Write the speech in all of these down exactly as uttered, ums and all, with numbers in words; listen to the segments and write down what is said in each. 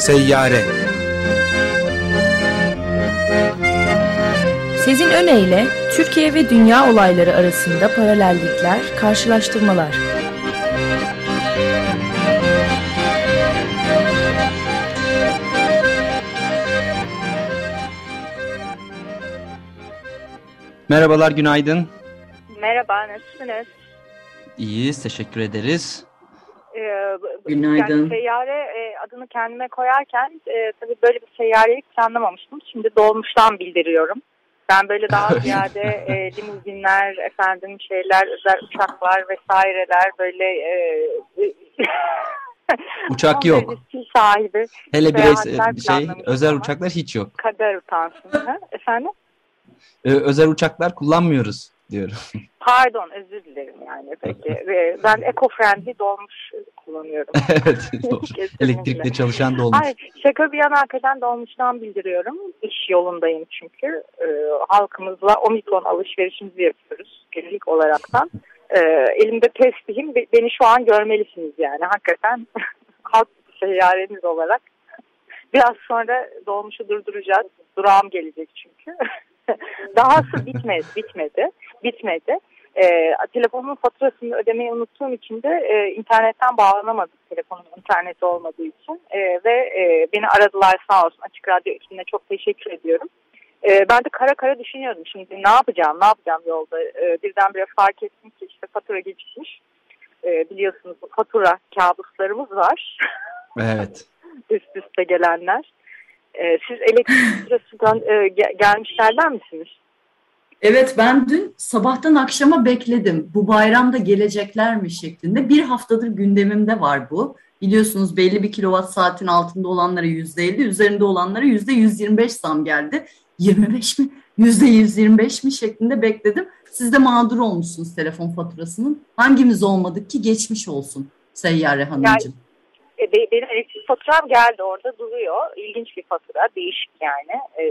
Seyyare. Sezin Öne ile Türkiye ve dünya olayları arasında paralellikler, karşılaştırmalar. Merhabalar, günaydın. Merhaba, nasılsınız? İyiyiz, teşekkür ederiz. Ee, Günaydın. Yani seyyare e, adını kendime koyarken e, tabii böyle bir seyyarelik planlamamıştım. Şimdi dolmuştan bildiriyorum. Ben böyle daha ziyade e, limuzinler, efendim şeyler, özel uçaklar vesaireler böyle e, uçak yok. Sahibi Hele bireysel şey, özel uçaklar hiç yok. Kader utansın. Ha? Efendim? Ee, özel uçaklar kullanmıyoruz diyorum. Pardon, özür dilerim yani. Peki. Ben eco-friendly dolmuş kullanıyorum. Evet, doğru. Elektrikle çalışan dolmuş. Hayır, şaka bir yana hakikaten dolmuştan bildiriyorum. İş yolundayım çünkü. Ee, halkımızla omikron alışverişimizi yapıyoruz genelik olaraktan. Ee, elimde testihim, beni şu an görmelisiniz yani. Hakikaten halk seyyareniz olarak. Biraz sonra dolmuşu durduracağız. Durağım gelecek çünkü. Dahası bitmedi, bitmedi, bitmedi. Ee, telefonumun faturasını ödemeyi unuttuğum için de e, internetten bağlanamadık, telefonum interneti olmadığı için e, ve e, beni aradılar sağ olsun, Açık Radyo ekibine çok teşekkür ediyorum. E, ben de kara kara düşünüyordum şimdi ne yapacağım, ne yapacağım yolda. E, birdenbire fark ettim ki işte fatura gecikmiş. E, biliyorsunuz bu fatura kabuslarımız var. Evet. Üst üste gelenler. E, siz elektrik faturası e, gelmişlerden misiniz? Evet, ben dün sabahtan akşama bekledim. Bu bayramda gelecekler mi şeklinde. Bir haftadır gündemimde var bu. Biliyorsunuz belli bir kilowatt saatin altında olanlara yüzde elli, üzerinde olanlara yüzde yüz yirmi beş zam geldi. yirmi beş mi? yüzde yüz yirmi beş mi şeklinde bekledim. Siz de mağdur olmuşsunuz telefon faturasının. Hangimiz olmadık ki geçmiş olsun Seyyare Hanımcığım. Yani, e, benim elektrik faturam geldi, orada duruyor. İlginç bir fatura, değişik yani. Ee,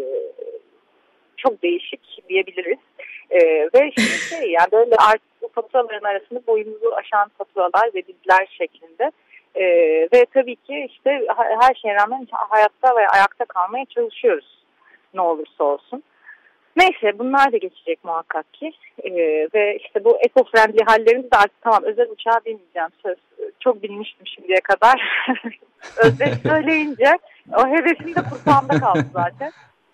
çok değişik diyebiliriz. Ee, ve şey yani böyle artık bu faturaların arasında boyumuzu aşan faturalar ve diziler şeklinde. Ee, ve tabii ki işte her şeye rağmen hayatta ve ayakta kalmaya çalışıyoruz ne olursa olsun. Neyse, bunlar da geçecek muhakkak ki. Ee, ve işte bu eco-friendly hallerimiz de artık tamam, özel uçağa binmeyeceğim, söz. Çok binmiştim şimdiye kadar. Özet söyleyince o hevesim de kursağımda kaldı zaten.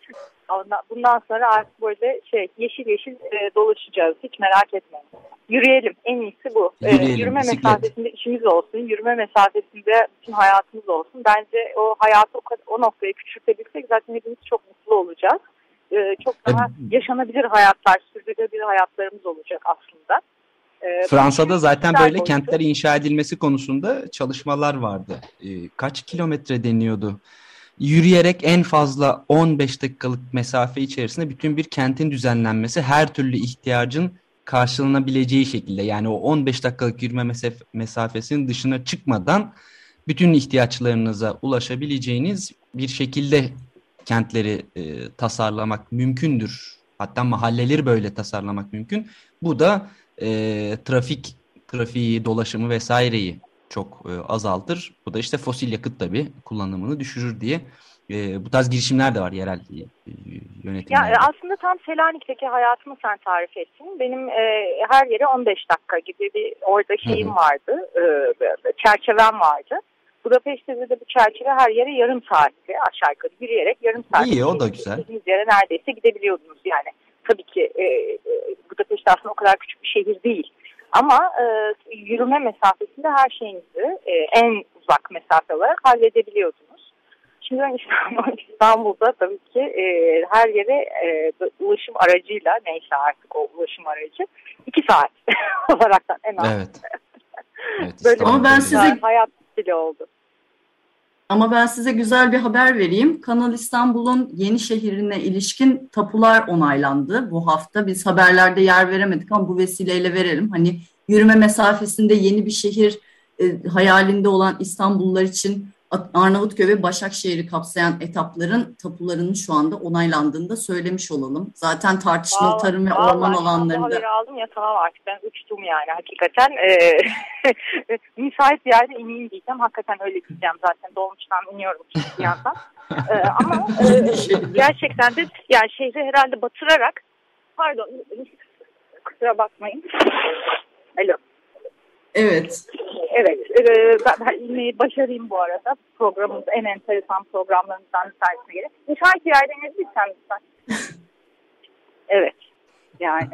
Bundan sonra artık böyle şey yeşil yeşil e, dolaşacağız. Hiç merak etmeyin. Yürüyelim. En iyisi bu. Yürüyelim, e, yürüme bisiklet. mesafesinde işimiz olsun. Yürüme mesafesinde bütün hayatımız olsun. Bence o hayatı o, kadar, o noktaya küçültebilsek zaten hepimiz çok mutlu olacağız. E, çok daha yaşanabilir hayatlar, sürdürülebilir hayatlarımız olacak aslında. E, Fransa'da zaten böyle boyutu. kentler inşa edilmesi konusunda çalışmalar vardı. E, kaç kilometre deniyordu? Yürüyerek en fazla on beş dakikalık mesafe içerisinde bütün bir kentin düzenlenmesi, her türlü ihtiyacın karşılanabileceği şekilde, yani o on beş dakikalık yürüme mesaf- mesafesinin dışına çıkmadan bütün ihtiyaçlarınıza ulaşabileceğiniz bir şekilde kentleri e, tasarlamak mümkündür. Hatta mahalleleri böyle tasarlamak mümkün. Bu da e, trafik, trafiği, dolaşımı vesaireyi çok e, azaltır. Bu da işte fosil yakıt tabii kullanımını düşürür diye e, bu tarz girişimler de var yerel e, yönetimlerde. Ya aslında tam Selanik'teki hayatımı sen tarif ettin. Benim e, her yere on beş dakika gibi bir orada şeyim Hı-hı. vardı, e, çerçevem vardı. Budapeşte'de de bu çerçeve her yere yarım saatte aşağı yukarı yürüyerek yarım saat. İyi, o da güzel. İstediğiniz yere neredeyse gidebiliyordunuz yani. Tabii ki e, Budapeşte aslında o kadar küçük bir şehir değil. Ama e, yürüme mesafesinde her şeyinizi e, en uzak mesafe olarak halledebiliyordunuz. Şimdi ben İstanbul, İstanbul'da tabii ki e, her yere e, ulaşım aracıyla, neyse artık o ulaşım aracı iki saat olaraktan en az. Evet. Evet, böyle ama ben size hayat stili oldu. Ama ben size güzel bir haber vereyim. Kanal İstanbul'un yeni şehrine ilişkin tapular onaylandı bu hafta. Biz haberlerde yer veremedik ama bu vesileyle verelim. Hani yürüme mesafesinde yeni bir şehir e, hayalinde olan İstanbullular için Arnavutköy ve Başakşehir'i kapsayan etapların tapularının şu anda onaylandığını da söylemiş olalım. Zaten tartışmalı Vallahi, tarım ve orman alanlarında... Haberi aldım ya, tamam artık ben uçtum yani hakikaten. Ee, müsait bir yerde ineyim diyeceğim. Hakikaten öyle diyeceğim zaten. Dolmuştan iniyorum bir yandan. Ee, ama e, gerçekten de yani şehri herhalde batırarak, pardon kusura bakmayın. Alo. Evet. Evet. E, ben inmeyi başarayım bu arada. Programımız en enteresan programlarımızdan bir tanesine göre. Müsait bir yerden izleyeceğim lütfen. Evet. Yani.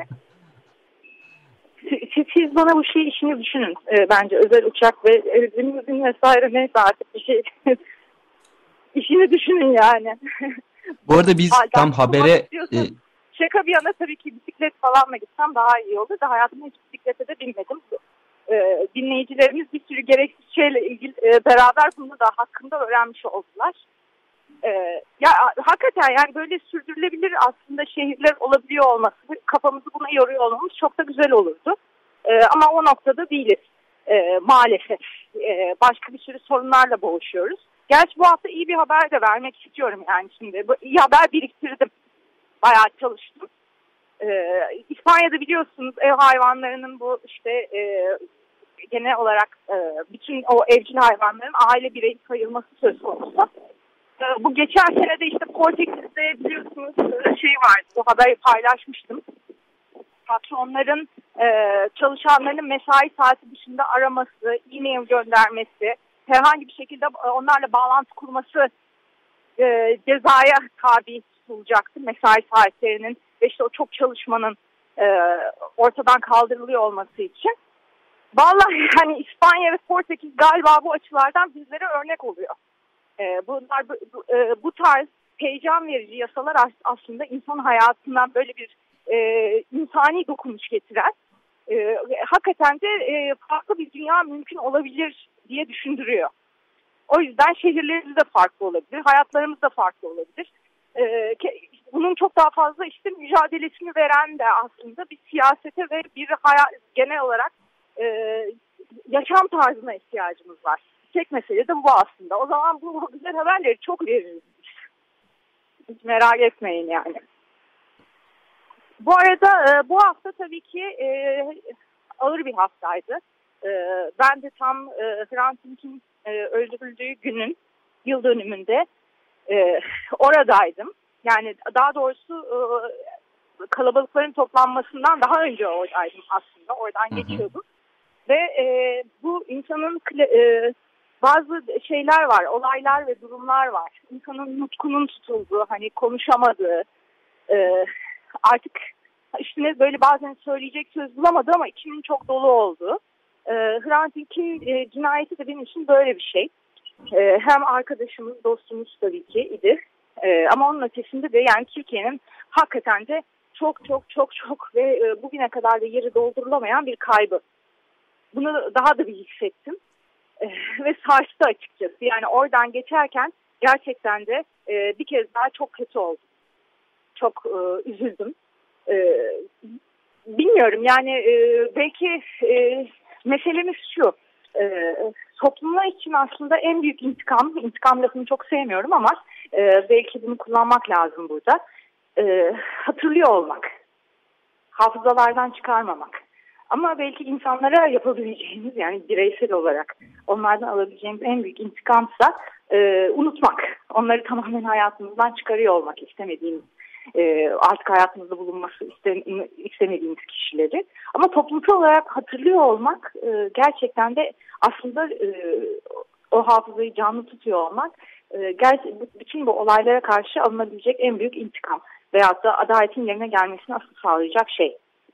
Siz, siz bana bu şey işini düşünün. E, bence özel uçak ve limuzin vesaire neyse artık bir şey işini düşünün yani. Bu arada biz Halden tam habere... E... Şaka bir yana tabii ki bisiklet falanla gitsem daha iyi olur da hayatımda hiç bisiklete de binmedim. Ee, dinleyicilerimiz bir sürü gereksiz şeyle ilgili e, beraber bunu da hakkında öğrenmiş oldular. Ee, ya hakikaten yani böyle sürdürülebilir aslında şehirler olabiliyor olması, kafamızı buna yoruyor olmamız çok da güzel olurdu. Ee, ama o noktada değiliz ee, maalesef. Ee, başka bir sürü sorunlarla boğuşuyoruz. Gerçi bu hafta iyi bir haber de vermek istiyorum yani şimdi. Bu iyi haber biriktirdim. Bayağı çalıştım. Ee, İspanya'da biliyorsunuz ev hayvanlarının bu işte e, genel olarak e, bütün o evcil hayvanların aile bireyi sayılması söz konusu. E, bu geçen sene de işte Portekiz'de biliyorsunuz şey vardı, bu haberi paylaşmıştım. Patronların e, çalışanların mesai saati dışında araması, e-mail göndermesi, herhangi bir şekilde onlarla bağlantı kurması e, cezaya tabi tutulacaktı. Mesai saatlerinin ve işte o çok çalışmanın e, ortadan kaldırılıyor olması için. Vallahi hani İspanya ve Portekiz galiba bu açılardan bizlere örnek oluyor. E, bunlar bu, bu, e, bu tarz heyecan verici yasalar aslında insan hayatından böyle bir e, insani dokunuş getiren, e, hakikaten de e, farklı bir dünya mümkün olabilir diye düşündürüyor. O yüzden şehirlerimiz de farklı olabilir, hayatlarımız da farklı olabilir. E, bunun çok daha fazla işte mücadelesini veren de aslında bir siyasete ve bir hayat, genel olarak e, yaşam tarzına ihtiyacımız var. Tek mesele de bu aslında. O zaman bu güzel haberleri çok veririz. Hiç merak etmeyin yani. Bu arada e, bu hafta tabii ki e, ağır bir haftaydı. E, ben de tam e, Hrant Dink'in e, öldürüldüğü günün yıl dönümünde e, oradaydım. Yani daha doğrusu e, kalabalıkların toplanmasından daha önce oradaydım aslında. Oradan hı hı. geçiyordum. Ve e, bu insanın e, bazı şeyler var, olaylar ve durumlar var. İnsanın nutkunun tutulduğu, hani konuşamadığı, e, artık üstüne böyle bazen söyleyecek söz bulamadı ama içinin çok dolu olduğu. E, Hrant Dink'in e, cinayeti de benim için böyle bir şey. E, hem arkadaşımız, dostumuz tabii ki idi. E, ama onun ötesinde de yani Türkiye'nin hakikaten de çok çok çok çok ve e, bugüne kadar da yeri doldurulamayan bir kaybı. Bunu daha da bir hissettim e, ve sarstı açıkçası. Yani oradan geçerken gerçekten de e, bir kez daha çok kötü oldum. Çok e, üzüldüm. E, bilmiyorum yani e, belki e, meselemiz şu. E, toplumlar için aslında en büyük intikam, intikam lafını çok sevmiyorum ama e, belki bunu kullanmak lazım burada. E, hatırlıyor olmak. Hafızalardan çıkarmamak. Ama belki insanlara yapabileceğimiz yani bireysel olarak onlardan alabileceğimiz en büyük intikamsa e, unutmak. Onları tamamen hayatımızdan çıkarıyor olmak istemediğimiz, e, artık hayatımızda bulunması istemediğimiz kişileri. Ama toplumsal olarak hatırlıyor olmak e, gerçekten de aslında e, o hafızayı canlı tutuyor olmak e, ger- bütün bu olaylara karşı alınabilecek en büyük intikam veyahut da adaletin yerine gelmesini asıl sağlayacak şey.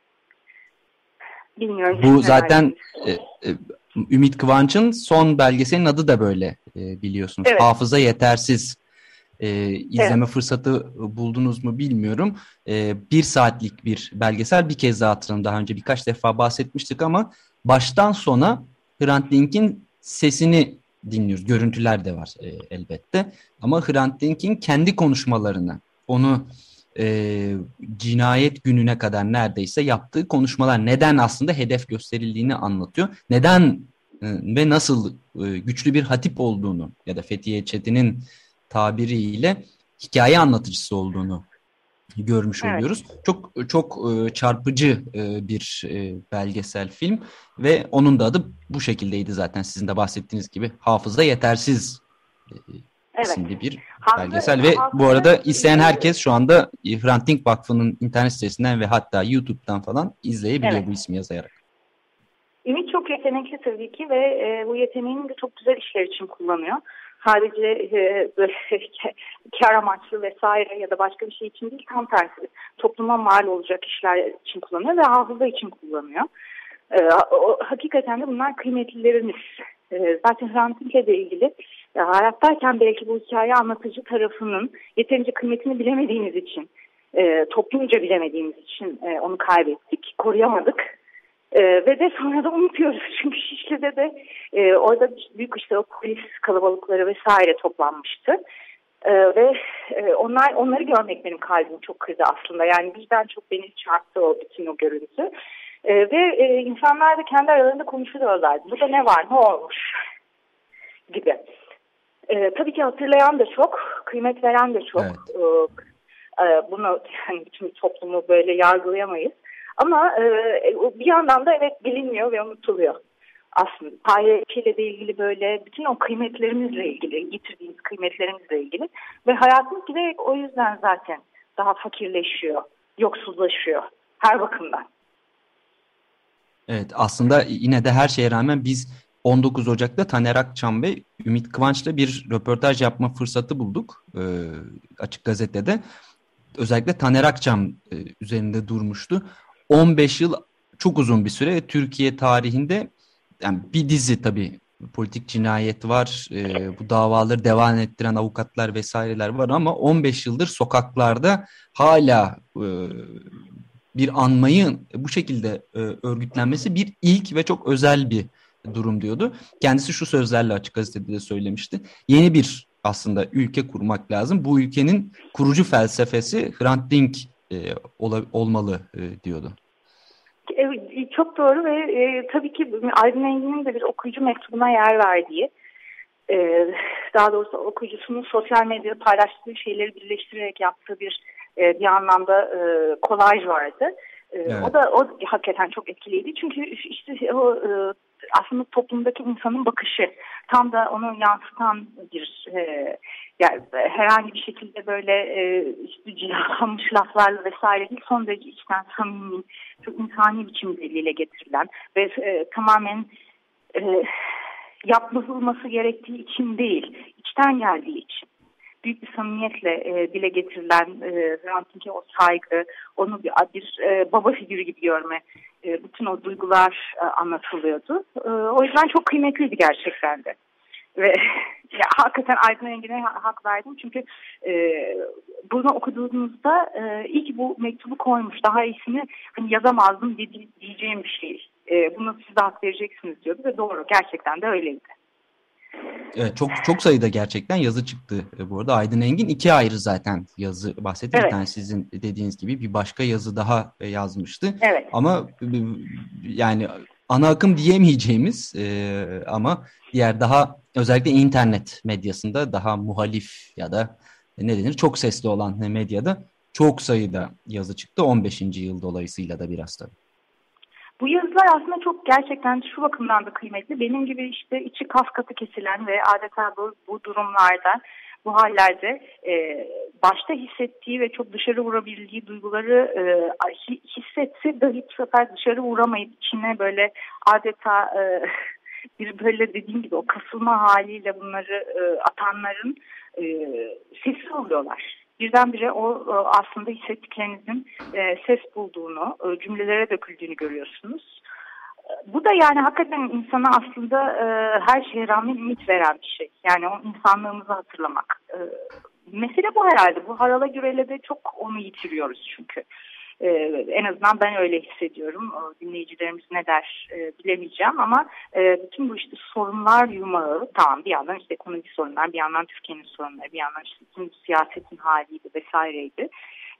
Bilmiyorum. Bu zaten e, e, Ümit Kıvanç'ın son belgeselin adı da böyle e, biliyorsunuz. Evet. Hafıza yetersiz. E, izleme evet. fırsatı buldunuz mu bilmiyorum. E, bir saatlik bir belgesel, bir kez daha hatırladım. Daha önce birkaç defa bahsetmiştik ama baştan sona Hrant Dink'in sesini dinliyoruz. Görüntüler de var e, elbette. Ama Hrant Dink'in kendi konuşmalarını, onu E, cinayet gününe kadar neredeyse yaptığı konuşmalar neden aslında hedef gösterildiğini anlatıyor. Neden ve nasıl e, güçlü bir hatip olduğunu ya da Fethiye Çetin'in tabiriyle hikaye anlatıcısı olduğunu görmüş Evet. oluyoruz. Çok çok e, çarpıcı e, bir e, belgesel film ve onun da adı bu şekildeydi zaten sizin de bahsettiğiniz gibi Hafıza Yetersiz e, Evet. isimli bir Hafıza, belgesel ve hafıza, bu arada isteyen herkes şu anda Hrant Dink Vakfı'nın internet sitesinden ve hatta YouTube'dan falan izleyebiliyor evet. bu ismi yazarak. Ümit çok yetenekli tabii ki ve e, bu yeteneğini de çok güzel işler için kullanıyor. Sadece e, kar amaçlı vesaire ya da başka bir şey için değil, tam tersi. Topluma mal olacak işler için kullanıyor ve hafıza için kullanıyor. E, o, hakikaten de bunlar kıymetlilerimiz. E, zaten Hrant Dink'le de ilgili e, hayattayken belki bu hikaye anlatıcı tarafının yeterince kıymetini bilemediğimiz için, e, toplumca bilemediğimiz için e, onu kaybettik, koruyamadık. Ee, ve de sonra da unutuyoruz çünkü Şişli'de de e, orada büyük işte o polis kalabalıkları vesaire toplanmıştı ee, ve e, onlar onları görmek benim kalbimi çok kırdı aslında, yani bizden çok beni çarptı o bütün o görüntü ee, ve e, insanlar da kendi aralarında konuşuyorlardı, burada ne var, ne olmuş gibi. Ee, tabii ki hatırlayan da çok, kıymet veren de çok. Evet. Ee, e, bunu yani bütün toplumu böyle yargılayamayız. Ama e, bir yandan da evet bilinmiyor ve unutuluyor aslında. Tarihiyle de ilgili böyle bütün o kıymetlerimizle ilgili, getirdiğimiz kıymetlerimizle ilgili ve hayatımız giderek o yüzden zaten daha fakirleşiyor, yoksullaşıyor her bakımdan. Evet, aslında yine de her şeye rağmen biz on dokuz Ocak'ta Taner Akçam ve Ümit Kıvanç'la bir röportaj yapma fırsatı bulduk e, Açık Gazete'de. Özellikle Taner Akçam e, üzerinde durmuştu. on beş yıl çok uzun bir süre. Türkiye tarihinde yani bir dizi tabii politik cinayet var. E, bu davaları devam ettiren avukatlar vesaireler var ama on beş yıldır sokaklarda hala e, bir anmayın bu şekilde e, örgütlenmesi bir ilk ve çok özel bir durum diyordu. Kendisi şu sözlerle Açık Gazete'de de söylemişti. Yeni bir aslında ülke kurmak lazım. Bu ülkenin kurucu felsefesi Hrant Dink e, ola, olmalı e, diyordu. Evet, çok doğru ve e, tabii ki Aydın Engin'in de bir okuyucu mektubuna yer verdiği, e, daha doğrusu okuyucusunun sosyal medyada paylaştığı şeyleri birleştirerek yaptığı bir e, bir anlamda e, kolaj vardı. E, evet. O da o hakikaten çok etkiliydi çünkü işte o e, aslında toplumdaki insanın bakışı tam da onu yansıtan bir e, yani herhangi bir şekilde böyle e, işte cilalanmış laflarla vesaire değil, son derece içten samimi, çok insani biçim diliyle getirilen ve e, tamamen e, yapılması gerektiği için değil, içten geldiği için büyük bir samimiyetle e, dile getirilen e, Hrant Dink'e o saygı, onu bir, bir e, baba figürü gibi görme, e, bütün o duygular e, anlatılıyordu. E, o yüzden çok kıymetliydi gerçekten de. Ve ya, hakikaten Aydın Engin'e hak verdim çünkü e, bunu okuduğunuzda e, iyi ki bu mektubu koymuş, daha iyisini hani yazamazdım diyeceğim bir şey. E, bunu siz de hak vereceksiniz diyordu ve doğru, gerçekten de öyleydi. Evet, çok çok sayıda gerçekten yazı çıktı bu arada. Aydın Engin iki ayrı zaten yazı bahsetti. Evet. Bir tane sizin dediğiniz gibi bir başka yazı daha yazmıştı. Evet. Ama yani ana akım diyemeyeceğimiz e, ama diğer daha özellikle internet medyasında daha muhalif ya da ne denir çok sesli olan medyada çok sayıda yazı çıktı. on beşinci yıl dolayısıyla da biraz tabii. Bu yazılar aslında çok gerçekten şu bakımdan da kıymetli. Benim gibi işte içi kas katı kesilen ve adeta bu, bu durumlarda, bu hallerde e, başta hissettiği ve çok dışarı vurabildiği duyguları e, hissetse dahi bu sefer dışarı vuramayıp içine böyle adeta e, bir böyle dediğim gibi o kasılma haliyle bunları e, atanların e, sesi oluyorlar. Birdenbire o aslında hissettiklerinizin e, ses bulduğunu, e, cümlelere döküldüğünü görüyorsunuz. Bu da yani hakikaten insana aslında e, her şeye rağmen ümit veren bir şey. Yani o insanlığımızı hatırlamak. E, mesele bu herhalde. Bu harala gürele de çok onu yitiriyoruz çünkü. Ee, en azından ben öyle hissediyorum. Dinleyicilerimiz ne der e, bilemeyeceğim ama e, bütün bu işte sorunlar yumağı, tamam bir yandan işte ekonomik sorunlar, bir yandan Türkiye'nin sorunları, bir yandan işte bütün siyasetin haliydi vesaireydi.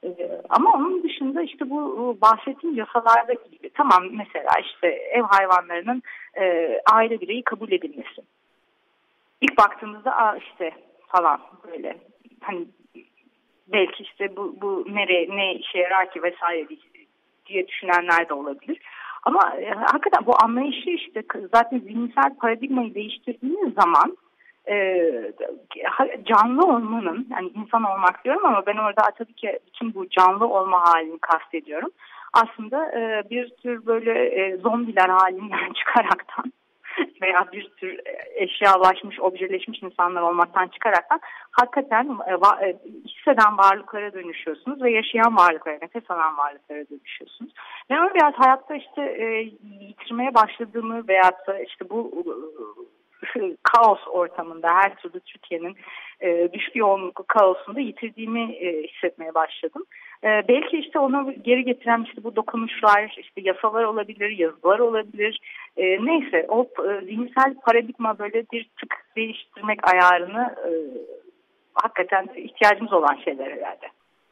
E, ama onun dışında işte bu bahsettiğim yasalardaki gibi, tamam mesela işte ev hayvanlarının e, aile bireyi kabul edilmesi. İlk baktığımızda aa işte falan böyle hani belki işte bu, bu nereye ne işe yarar ki vesaire diye düşünenler de olabilir. Ama e, hakikaten bu anlayışı işte zaten zihinsel paradigmayı değiştirdiğiniz zaman e, canlı olmanın, yani insan olmak diyorum ama ben orada tabii ki bütün bu canlı olma halini kastediyorum. Aslında e, bir tür böyle e, zombiler halinden çıkaraktan veya bir tür eşyalaşmış, objeleşmiş insanlar olmaktan çıkaraktan hakikaten e, hisseden varlıklara dönüşüyorsunuz ve yaşayan varlıklara, nefes alan varlıklara dönüşüyorsunuz. Ben onu biraz hayatta işte e, yitirmeye başladığımı veyahut da işte bu e, kaos ortamında, her türlü Türkiye'nin e, düşük yoğunluklu kaosunda yitirdiğimi e, hissetmeye başladım. E, belki işte onu geri getiren işte bu dokunuşlar, işte yasalar olabilir, yazılar olabilir. E, neyse o e, zihinsel paradigma böyle bir tık değiştirmek ayarını e, hakikaten ihtiyacımız olan şeyler herhalde.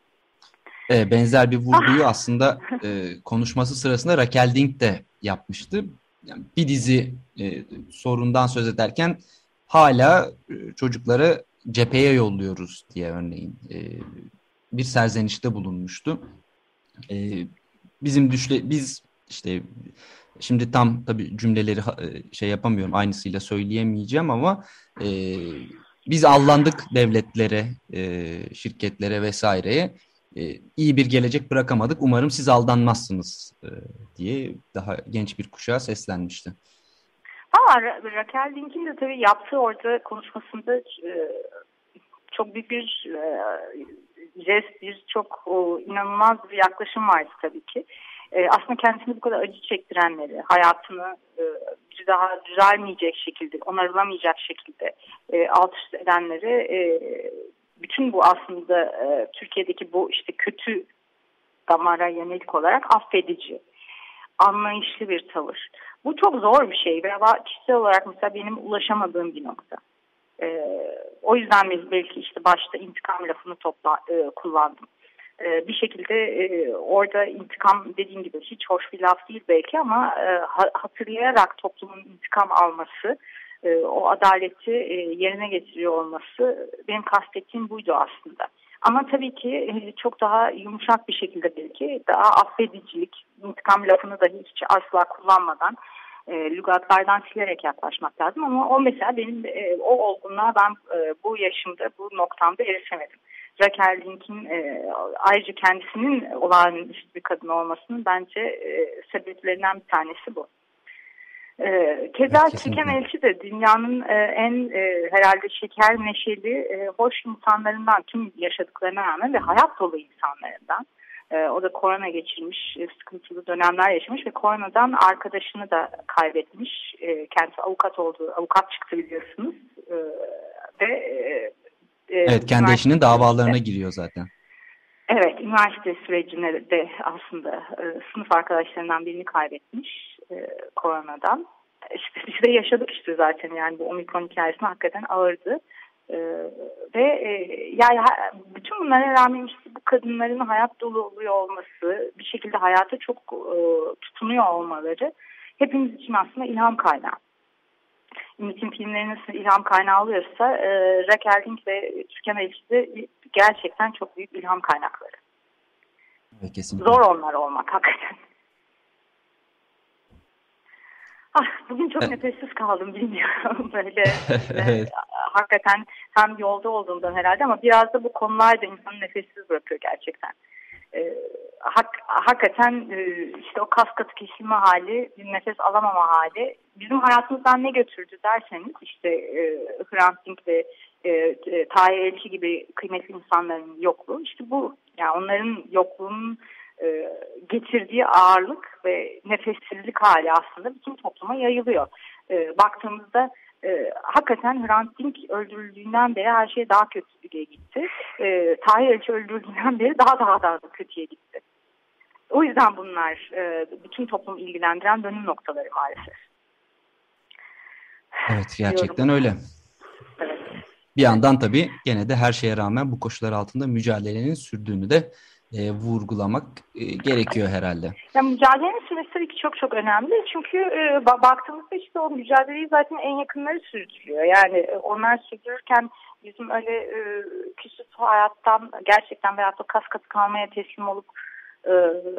E, benzer bir vurguyu aslında e, konuşması sırasında Raquel Dink de yapmıştı. Yani bir dizi e, sorundan söz ederken hala e, çocukları cepheye yolluyoruz diye örneğin e, bir serzenişte bulunmuştu. E, bizim düşle biz işte şimdi tam tabii cümleleri e, şey yapamıyorum, aynısıyla söyleyemeyeceğim ama e, biz allandık devletlere, e, şirketlere vesaireye. E, iyi bir gelecek bırakamadık. Umarım siz aldanmazsınız e, diye daha genç bir kuşağa seslenmişti. Ama Raquel Dink'in de tabii yaptığı orada konuşmasında e, çok büyük bir e, jest, bir çok o, inanılmaz bir yaklaşım vardı tabii ki. E, aslında kendisini bu kadar acı çektirenleri, hayatını e, bir daha düzelmeyecek şekilde, onarılamayacak şekilde e, alt üst edenleri, e, bütün bu aslında e, Türkiye'deki bu işte kötü damara yönelik olarak affedici, anlayışlı bir tavır. Bu çok zor bir şey ve kişisel olarak mesela benim ulaşamadığım bir nokta. E, o yüzden belki işte başta intikam lafını topla, e, kullandım. E, bir şekilde e, orada intikam dediğim gibi hiç hoş bir laf değil belki ama e, hatırlayarak toplumun intikam alması, e, o adaleti e, yerine getiriyor olması benim kastettiğim buydu aslında. Ama tabii ki çok daha yumuşak bir şekilde belki daha affedicilik, intikam lafını da hiç asla kullanmadan e, lügatlardan silerek yaklaşmak lazım. Ama o mesela benim e, o olgunluğa ben e, bu yaşımda, bu noktamda erişemedim. Raquel Dink'in e, ayrıca kendisinin olağanüstü bir kadın olmasının bence e, sebeplerinden bir tanesi bu. E, keza Evet, Türkan Elçi de dünyanın e, en e, herhalde şeker, neşeli, e, hoş insanlarından, tüm yaşadıklarına rağmen ve hayat dolu insanlarından. E, o da korona geçirmiş, e, sıkıntılı dönemler yaşamış ve koronadan arkadaşını da kaybetmiş. E, kendisi avukat oldu, avukat çıktı biliyorsunuz. E, ve e, Evet, kendi eşinin davalarına giriyor zaten. Evet, üniversite sürecinde de aslında e, sınıf arkadaşlarından birini kaybetmiş e, koronadan. İşte biz de yaşadık işte zaten, yani bu omikron hikayesine hakikaten ağırdı. E, ve e, yani bütün bunlara rağmen işte bu kadınların hayat dolu oluyor olması, bir şekilde hayata çok e, tutunuyor olmaları hepimiz için aslında ilham kaynağı. Ümit'in filmleri nasıl ilham kaynağı oluyorsa e, Raquel Dink ve Türkan Elçi de gerçekten çok büyük ilham kaynakları. Evet, kesinlikle. Zor onlar olmak hakikaten. Ah, bugün çok nefessiz kaldım, bilmiyorum böyle. Evet. e, hakikaten hem yolda olduğumdan herhalde ama biraz da bu konular da insanı nefessiz bırakıyor gerçekten. E, hak, hakikaten e, işte o kas katı kesilme hali, bir nefes alamama hali bizim hayatımızdan ne götürdü derseniz işte e, Hrant Dink ve e, e, Tahir Elçi gibi kıymetli insanların yokluğu, işte bu, yani onların yokluğunun e, getirdiği ağırlık ve nefessizlik hali aslında bütün topluma yayılıyor. E, baktığımızda e, hakikaten Hrant Dink öldürüldüğünden beri her şey daha kötüye gitti. E, Tahir Elçi öldürüldüğünden beri daha daha daha da kötüye gitti. O yüzden bunlar e, bütün toplumu ilgilendiren dönüm noktaları maalesef. Evet, gerçekten öyle. Evet. Bir yandan tabii gene de her şeye rağmen bu koşullar altında mücadelenin sürdüğünü de e, vurgulamak e, gerekiyor herhalde. Ya, mücadelenin süresi tabii ki çok çok önemli. Çünkü e, baktığımızda işte o mücadeleyi zaten en yakınları sürdürüyor. Yani e, onlar sürdürürken bizim öyle e, küsüp hayattan gerçekten veyahut da kas katı kalmaya teslim olup e,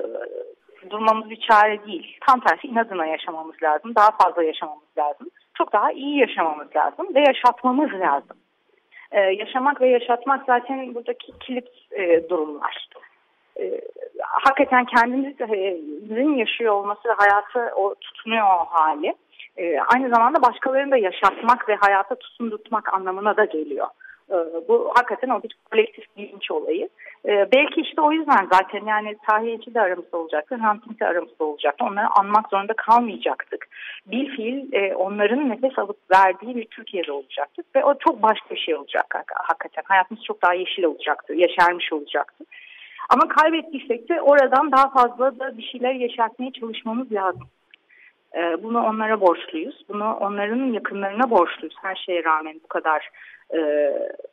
durmamız bir çare değil. Tam tersi inadına yaşamamız lazım. Daha fazla yaşamamız lazım. Çok daha iyi yaşamamız lazım ve yaşatmamız lazım. Ee, yaşamak ve yaşatmak zaten buradaki kilit e, durumlar. Ee, hakikaten kendimizin yaşıyor olması ve hayatı o, tutunuyor o hali. Ee, aynı zamanda başkalarını da yaşatmak ve hayata tutundurtmak anlamına da geliyor. Ee, bu hakikaten o bir kolektif bilinç olayı. Ee, belki işte o yüzden zaten yani Tahiyeci de aramızda olacaktı, Hrant Dink de aramızda olacaktı. Onları anmak zorunda kalmayacaktık. Bilfiil e, onların nefes alıp verdiği bir Türkiye'de olacaktık ve o çok başka bir şey olacak hakikaten. Hayatımız çok daha yeşil olacaktı, yeşermiş olacaktı. Ama kaybettiysek de oradan daha fazla da bir şeyler yaşatmaya çalışmamız lazım. Ee, bunu onlara borçluyuz. Bunu onların yakınlarına borçluyuz. Her şeye rağmen bu kadar e,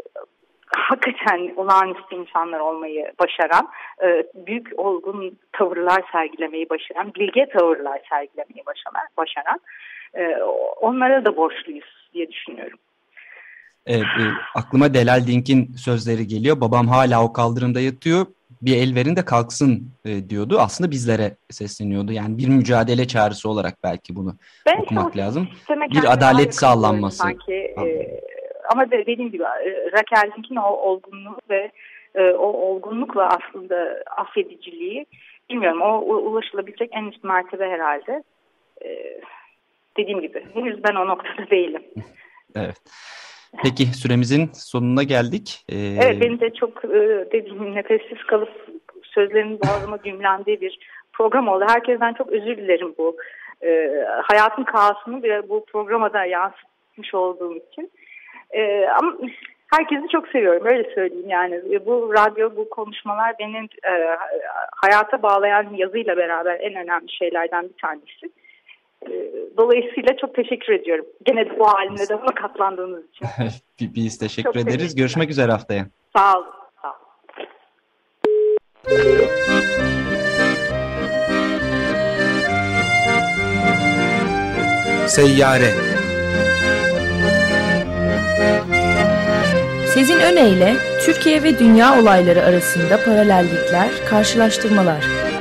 hakikaten olağanüstü insanlar olmayı başaran, e, büyük olgun tavırlar sergilemeyi başaran, bilge tavırlar sergilemeyi başaran, başaran e, onlara da borçluyuz diye düşünüyorum. Evet, e, aklıma Delal Dink'in sözleri geliyor. Babam hala o kaldırımda yatıyor. Bir el verin de kalksın e, diyordu. Aslında bizlere sesleniyordu. Yani bir mücadele çağrısı olarak belki bunu ben okumak lazım. Bir adalet sağlanması. Sanki, e, ama de, dediğim gibi Raquel Dink'in o olgunluğu ve e, o olgunlukla aslında affediciliği bilmiyorum. O ulaşılabilecek en üst mertebe herhalde. E, dediğim gibi henüz ben o noktada değilim. Evet. Peki süremizin sonuna geldik. Ee... Evet, benim de çok dediğim nefessiz kalıp sözlerimin boğazıma gümlendiği bir program oldu. Herkesten çok özür dilerim bu e, hayatın kaosunu bir bu programa da yansıtmış olduğum için. E, ama herkesi çok seviyorum, öyle söyleyeyim yani. Bu radyo, bu konuşmalar benim e, hayata bağlayan yazıyla beraber en önemli şeylerden bir tanesi. Dolayısıyla çok teşekkür ediyorum. Gene de bu halimle de buna katlandığınız için. Biz teşekkür çok ederiz. Görüşmek üzere haftaya. Sağ olun. Sağ olun. Seyyare. Sezin Öne ile Türkiye ve dünya olayları arasında paralellikler, karşılaştırmalar.